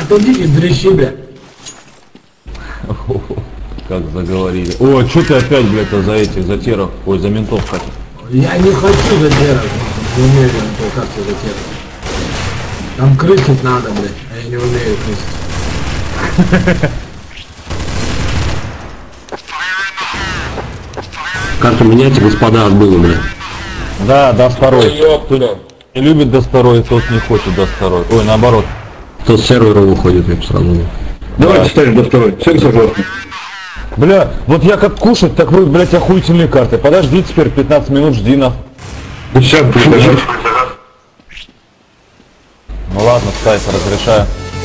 отойдите, дрищи, бля. Как заговорили. О, что ты опять, блядь, за этих, за теров, ой, за ментов хотел? Я не хочу за теров. Не умею я толкаться за теров. Там крысить надо, блядь, а я не умею крысить. Карту меняйте, господа, отбыло, блядь. Да, до второй. Кто не любит до второй, тот не хочет до второй. Ой, наоборот. Кто с сервера выходит, я бы сразу. Давайте ставим до второй. Всем согласны. Бля, вот я как кушать, так вы, блядь, охуительные карты. Подожди теперь 15 минут, жди на. Сейчас, Ну ладно, ставь, разрешаю.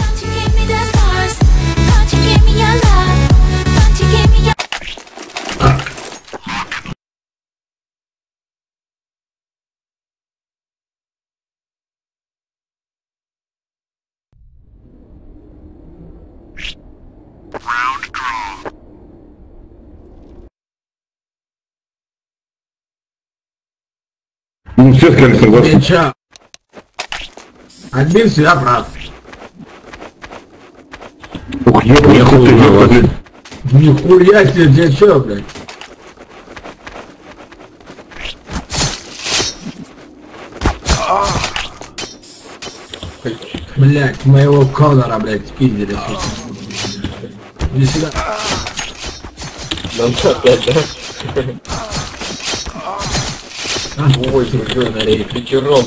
Ну все сказали согласны. Ча. Один всегда прав. Ух, ёпта, блядь. Нихуя себе, тебя чё, блядь? Блядь, моего Конора, блядь, спиздили. Иди сюда. Нам что опять, да? Ой, блин, пятером.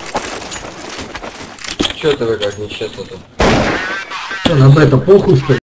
Чё ты вы как нечестно-то? Что, на это похуй, что ли?